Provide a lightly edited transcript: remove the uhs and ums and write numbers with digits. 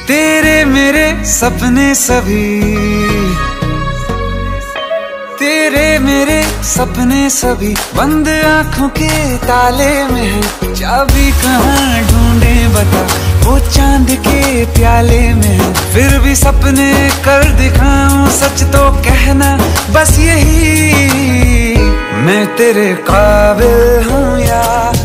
तेरे मेरे सपने सभी, तेरे मेरे सपने सभी बंद आंखों के ताले में है। चाबी कहाँ ढूंढे बता, वो चांद के प्याले में है। फिर भी सपने कर दिखाऊं, सच तो कहना बस यही, मैं तेरे काबिल हूँ या